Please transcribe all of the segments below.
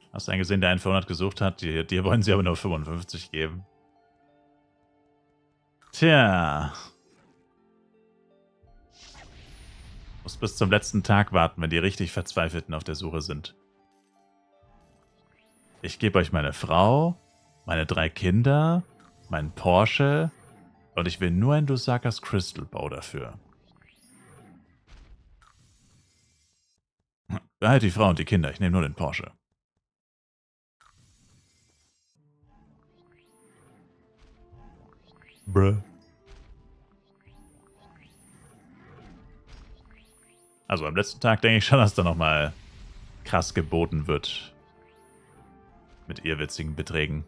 Hast du einen gesehen, der einen für 100 gesucht hat? Dir wollen sie aber nur 55 geben. Tja. Muss bis zum letzten Tag warten, wenn die richtig Verzweifelten auf der Suche sind. Ich gebe euch meine Frau, meine 3 Kinder, meinen Porsche und ich will nur ein Dusakas Crystal Bow dafür. Behalt die Frau und die Kinder, ich nehme nur den Porsche. Bruh. Also am letzten Tag denke ich schon, dass da nochmal krass geboten wird. Mit irrwitzigen Beträgen.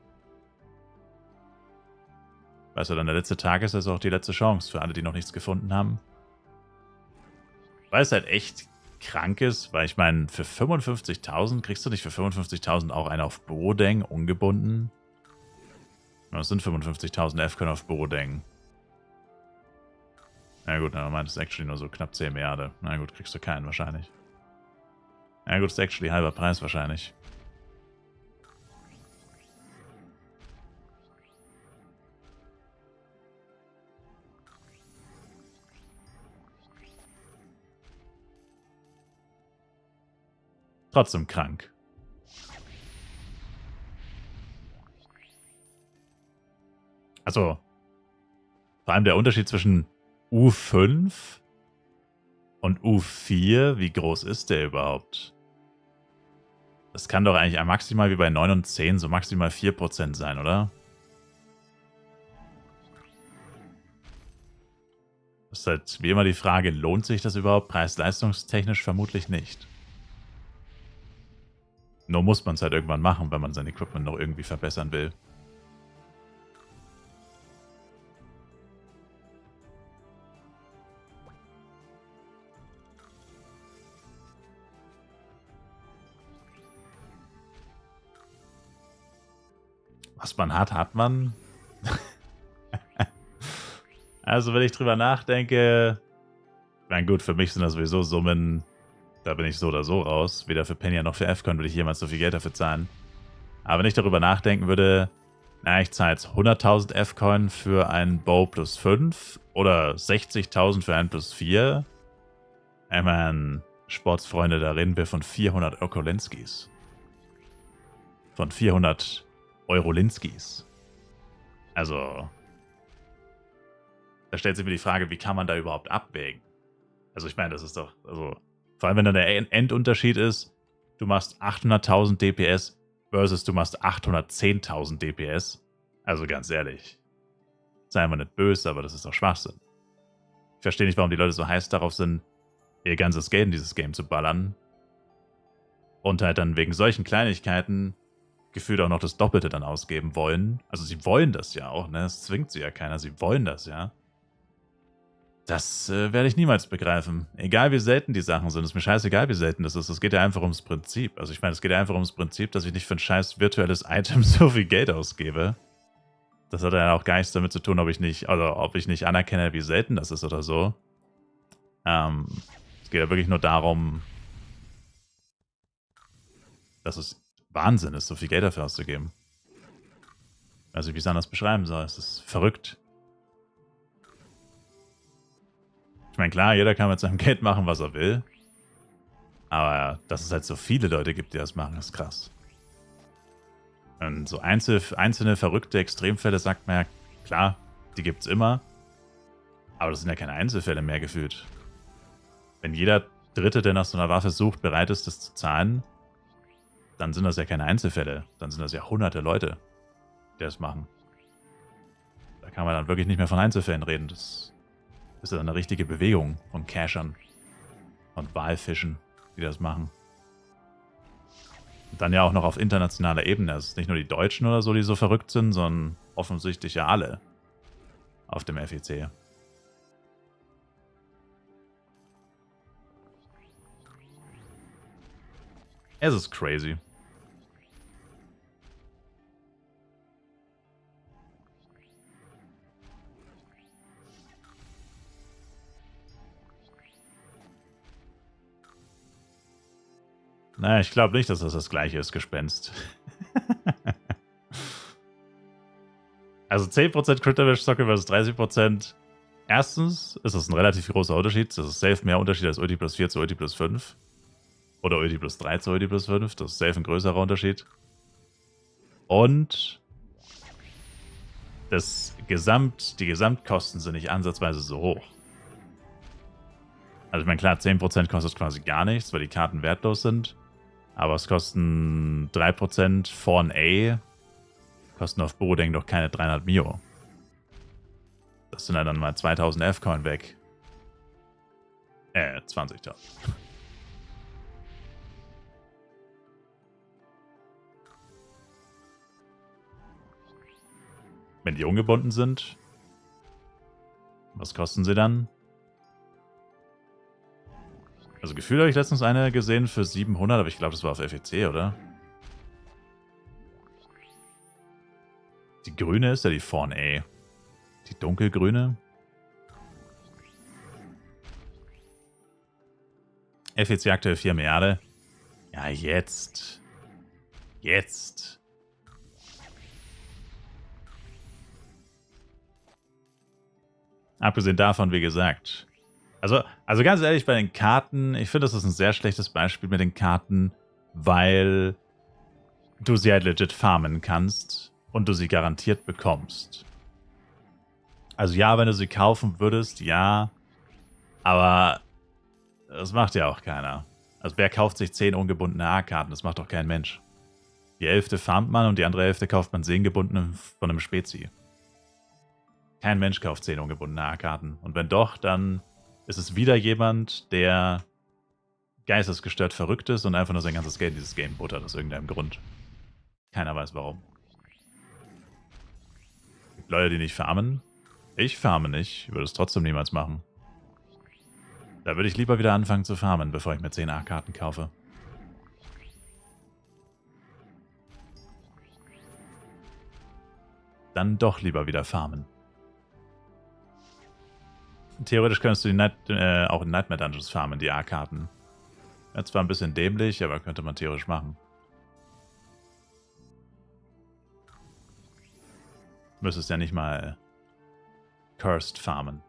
Weißt du, dann der letzte Tag ist, also auch die letzte Chance für alle, die noch nichts gefunden haben. Weil es halt echt krank ist, weil ich meine, für 55.000 kriegst du nicht für 55.000 auch einen auf Borodeng ungebunden? Das sind 55.000 F-Coin auf Borodeng. Na gut, na, meint es actually nur so knapp 10 Milliarden. Na gut, kriegst du keinen wahrscheinlich. Na gut, ist actually halber Preis wahrscheinlich. Trotzdem krank. Also, vor allem der Unterschied zwischen U5 und U4, wie groß ist der überhaupt? Das kann doch eigentlich maximal wie bei 9 und 10 so maximal 4% sein, oder? Das ist halt wie immer die Frage, lohnt sich das überhaupt preis-leistungstechnisch? Vermutlich nicht. Nur muss man es halt irgendwann machen, wenn man sein Equipment noch irgendwie verbessern will. Was man hat, hat man. Also wenn ich drüber nachdenke, na gut, für mich sind das sowieso Summen, da bin ich so oder so raus. Weder für Penny noch für F-Coin würde ich jemals so viel Geld dafür zahlen. Aber wenn ich darüber nachdenken würde, na, ich zahle jetzt 100.000 F-Coin für einen Bow plus 5 oder 60.000 für einen plus 4. Ich meine, Sportsfreunde, da reden wir von 400 Ökolinskis. Von 400 Eurolinskis. Also, da stellt sich mir die Frage, wie kann man da überhaupt abwägen? Also ich meine, das ist doch, also vor allem wenn dann der Endunterschied ist, du machst 800.000 DPS versus du machst 810.000 DPS. Also ganz ehrlich, sei mal nicht böse, aber das ist doch Schwachsinn. Ich verstehe nicht, warum die Leute so heiß darauf sind, ihr ganzes Geld in dieses Game zu ballern. Und halt dann wegen solchen Kleinigkeiten gefühlt auch noch das Doppelte dann ausgeben wollen. Also sie wollen das ja auch, ne? Es zwingt sie ja keiner, sie wollen das ja. Das werde ich niemals begreifen. Egal wie selten die Sachen sind, ist mir scheißegal, wie selten das ist. Es geht ja einfach ums Prinzip. Also ich meine, es geht ja einfach ums Prinzip, dass ich nicht für ein scheiß virtuelles Item so viel Geld ausgebe. Das hat ja auch gar nichts damit zu tun, ob ich nicht anerkenne, wie selten das ist oder so. Es geht ja wirklich nur darum, dass es Wahnsinn ist, so viel Geld dafür auszugeben. Also wie ich es anders beschreiben soll. Es ist verrückt. Ich meine, klar, jeder kann mit seinem Geld machen, was er will. Aber dass es halt so viele Leute gibt, die das machen, ist krass. Und so einzelne verrückte Extremfälle sagt man ja, klar, die gibt's immer. Aber das sind ja keine Einzelfälle mehr gefühlt. Wenn jeder Dritte, der nach so einer Waffe sucht, bereit ist, das zu zahlen, dann sind das ja keine Einzelfälle. Dann sind das ja hunderte Leute, die das machen. Da kann man dann wirklich nicht mehr von Einzelfällen reden. Das ist ja eine richtige Bewegung von Cachern und Walfischen, die das machen. Und dann ja auch noch auf internationaler Ebene. Es ist nicht nur die Deutschen oder so, die so verrückt sind, sondern offensichtlich ja alle auf dem FEC. Es ist crazy. Naja, ich glaube nicht, dass das gleiche ist, Gespenst. Also 10% Crit Damage Sockel versus 30%. Erstens ist das ein relativ großer Unterschied. Das ist safe mehr Unterschied als Ulti plus 4 zu Ulti plus 5. Oder Ulti plus 3 zu Ulti plus 5. Das ist safe ein größerer Unterschied. Und die Gesamtkosten sind nicht ansatzweise so hoch. Also ich meine, klar, 10% kostet quasi gar nichts, weil die Karten wertlos sind. Aber es kosten 3% von A. Kosten auf Borodeng doch keine 300 Mio. Das sind dann mal 2000 F-Coin weg. 20.000. Wenn die ungebunden sind, was kosten sie dann? Also gefühlt habe ich letztens eine gesehen für 700, aber ich glaube, das war auf FEC, oder? Die grüne ist ja die Fawn A. Die dunkelgrüne. FEC aktuell 4 Milliarden. Ja, jetzt. Jetzt. Abgesehen davon, wie gesagt. Also ganz ehrlich, bei den Karten, ich finde, das ist ein sehr schlechtes Beispiel mit den Karten, weil du sie halt legit farmen kannst und du sie garantiert bekommst. Also ja, wenn du sie kaufen würdest, ja, aber das macht ja auch keiner. Also wer kauft sich 10 ungebundene A-Karten? Das macht doch kein Mensch. Die Hälfte farmt man und die andere Hälfte kauft man 10 gebundene von einem Spezi. Kein Mensch kauft 10 ungebundene A-Karten. Und wenn doch, dann ist es wieder jemand, der geistesgestört verrückt ist und einfach nur sein ganzes Geld in dieses Game buttert, aus irgendeinem Grund. Keiner weiß warum. Es gibt Leute, die nicht farmen. Ich farme nicht, würde es trotzdem niemals machen. Da würde ich lieber wieder anfangen zu farmen, bevor ich mir 10 A-Karten kaufe. Dann doch lieber wieder farmen. Theoretisch könntest du auch in Nightmare Dungeons farmen, die A-Karten. Ja, zwar ein bisschen dämlich, aber könnte man theoretisch machen. Müsstest ja nicht mal Cursed farmen.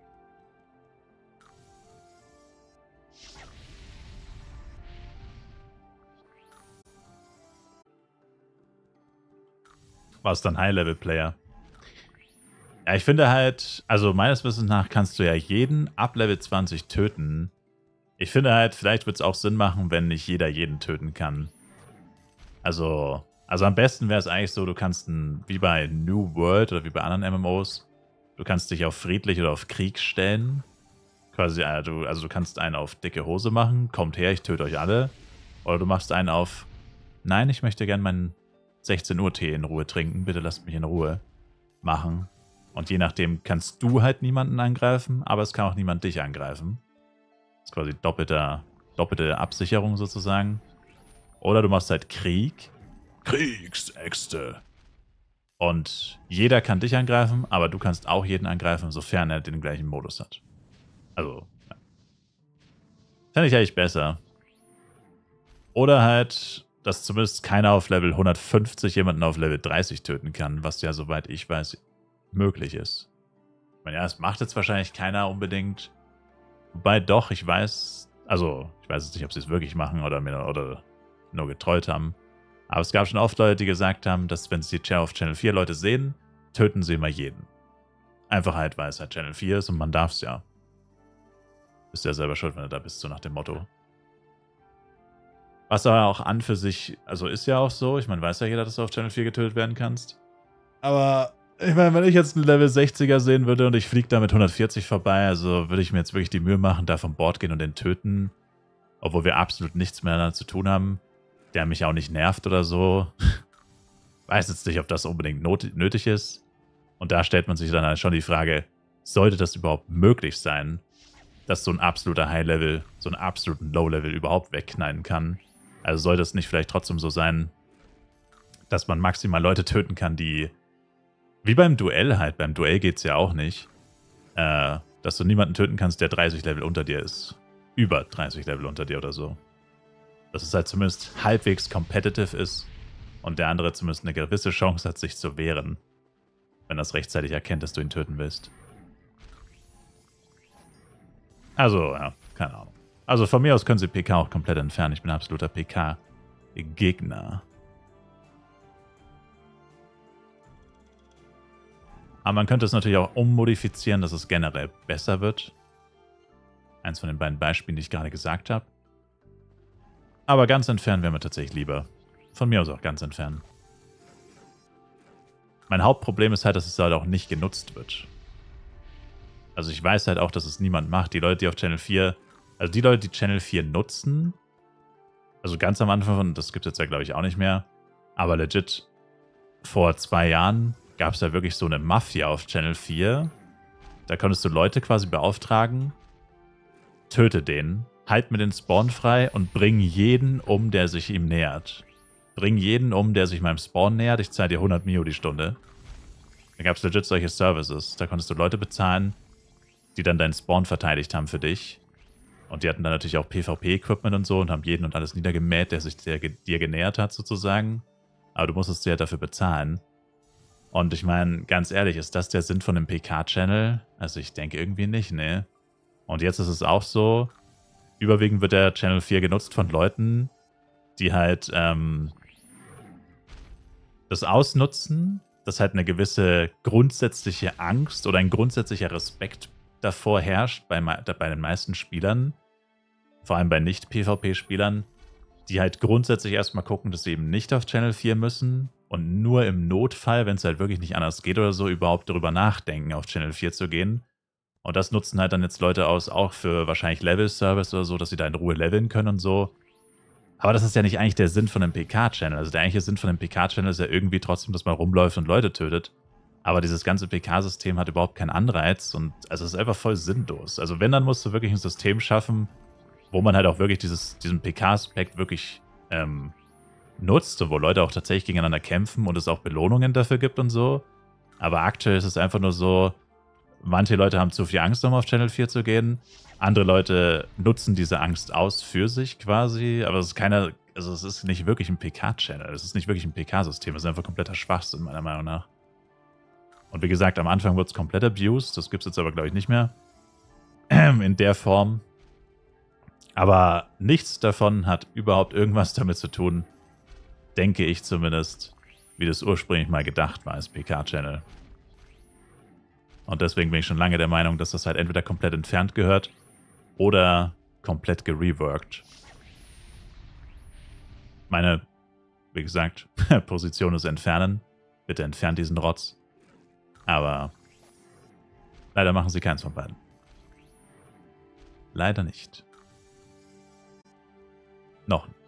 Warst dann High-Level-Player? Ja, ich finde halt, also meines Wissens nach kannst du ja jeden ab Level 20 töten. Ich finde halt, vielleicht wird es auch Sinn machen, wenn nicht jeder jeden töten kann. Also am besten wäre es eigentlich so, du kannst, wie bei New World oder wie bei anderen MMOs, du kannst dich auf friedlich oder auf Krieg stellen. Quasi, also du kannst einen auf dicke Hose machen, kommt her, ich töte euch alle. Oder du machst einen auf, nein, ich möchte gerne meinen 16 Uhr Tee in Ruhe trinken, bitte lasst mich in Ruhe machen. Und je nachdem kannst du halt niemanden angreifen, aber es kann auch niemand dich angreifen. Das ist quasi doppelte Absicherung sozusagen. Oder du machst halt Krieg. Kriegsäxte. Und jeder kann dich angreifen, aber du kannst auch jeden angreifen, sofern er den gleichen Modus hat. Also, ja. Fände ich eigentlich besser. Oder halt, dass zumindest keiner auf Level 150 jemanden auf Level 30 töten kann, was ja, soweit ich weiß, möglich ist. Ich meine, ja, es macht jetzt wahrscheinlich keiner unbedingt. Wobei doch, ich weiß jetzt nicht, ob sie es wirklich machen oder nur getrollt haben. Aber es gab schon oft Leute, die gesagt haben, dass wenn sie auf Channel 4 Leute sehen, töten sie immer jeden. Einfach halt, weil es halt Channel 4 ist und man darf es ja. Bist ja selber schuld, wenn du da bist, so nach dem Motto. Was aber auch an für sich, also ist ja auch so, ich meine, weiß ja jeder, dass du auf Channel 4 getötet werden kannst. Aber ich meine, wenn ich jetzt einen Level 60er sehen würde und ich fliege da mit 140 vorbei, also würde ich mir jetzt wirklich die Mühe machen, da vom Bord gehen und den töten, obwohl wir absolut nichts miteinander zu tun haben, der mich auch nicht nervt oder so. Weiß jetzt nicht, ob das unbedingt nötig ist. Und da stellt man sich dann halt schon die Frage, sollte das überhaupt möglich sein, dass so ein absoluter High-Level, so einen absoluten Low-Level überhaupt wegknallen kann? Also sollte es nicht vielleicht trotzdem so sein, dass man maximal Leute töten kann, die, wie beim Duell halt, beim Duell geht es ja auch nicht, dass du niemanden töten kannst, der 30 Level unter dir ist. Über 30 Level unter dir oder so. dass es halt zumindest halbwegs competitive ist und der andere zumindest eine gewisse Chance hat, sich zu wehren, wenn er es rechtzeitig erkennt, dass du ihn töten willst. Also, ja, keine Ahnung. Also von mir aus können sie PK auch komplett entfernen. Ich bin ein absoluter PK-Gegner. Aber man könnte es natürlich auch ummodifizieren, dass es generell besser wird. Eins von den beiden Beispielen, die ich gerade gesagt habe. Aber ganz entfernen wäre mir tatsächlich lieber. Von mir aus auch ganz entfernen. Mein Hauptproblem ist halt, dass es halt auch nicht genutzt wird. Also ich weiß halt auch, dass es niemand macht. Die Leute, die auf Channel 4, also die Leute, die Channel 4 nutzen, also ganz am Anfang, das gibt es jetzt ja glaube ich auch nicht mehr, aber legit, vor 2 Jahren gab es ja wirklich so eine Mafia auf Channel 4. Da konntest du Leute quasi beauftragen, töte den, halt mir den Spawn frei und bring jeden um, der sich ihm nähert. Bring jeden um, der sich meinem Spawn nähert, ich zahle dir 100 Mio die Stunde. Da gab es legit solche Services. Da konntest du Leute bezahlen, die dann deinen Spawn verteidigt haben für dich. Und die hatten dann natürlich auch PvP-Equipment und so und haben jeden und alles niedergemäht, der sich dir genähert hat sozusagen. Aber du musstest dir ja dafür bezahlen. Und ich meine, ganz ehrlich, ist das der Sinn von einem PK-Channel? Also ich denke irgendwie nicht, ne? Und jetzt ist es auch so, überwiegend wird der Channel 4 genutzt von Leuten, die halt das ausnutzen, dass halt eine gewisse grundsätzliche Angst oder ein grundsätzlicher Respekt davor herrscht bei den meisten Spielern, vor allem bei Nicht-PvP-Spielern, die halt grundsätzlich erstmal gucken, dass sie eben nicht auf Channel 4 müssen und nur im Notfall, wenn es halt wirklich nicht anders geht oder so, überhaupt darüber nachdenken, auf Channel 4 zu gehen. Und das nutzen halt dann jetzt Leute aus, auch für wahrscheinlich Level-Service oder so, dass sie da in Ruhe leveln können und so. Aber das ist ja nicht eigentlich der Sinn von einem PK-Channel. Also der eigentliche Sinn von einem PK-Channel ist ja irgendwie trotzdem, dass man rumläuft und Leute tötet. Aber dieses ganze PK-System hat überhaupt keinen Anreiz und also es ist einfach voll sinnlos. Also wenn, dann musst du wirklich ein System schaffen, wo man halt auch wirklich diesen PK-Aspekt wirklich nutzt und wo Leute auch tatsächlich gegeneinander kämpfen und es auch Belohnungen dafür gibt und so. Aber aktuell ist es einfach nur so, manche Leute haben zu viel Angst, um auf Channel 4 zu gehen. Andere Leute nutzen diese Angst aus für sich quasi. Aber es ist also es ist nicht wirklich ein PK-Channel. Es ist nicht wirklich ein PK-System. Es ist einfach kompletter Schwachsinn, meiner Meinung nach. Und wie gesagt, am Anfang wurde es komplett abused. Das gibt es jetzt aber, glaube ich, nicht mehr. In der Form. Aber nichts davon hat überhaupt irgendwas damit zu tun, denke ich zumindest, wie das ursprünglich mal gedacht war als PK-Channel. Und deswegen bin ich schon lange der Meinung, dass das halt entweder komplett entfernt gehört oder komplett gereworked. Meine, wie gesagt, Position ist entfernen. Bitte entfernt diesen Rotz. Aber leider machen sie keins von beiden. Leider nicht. Noch nicht.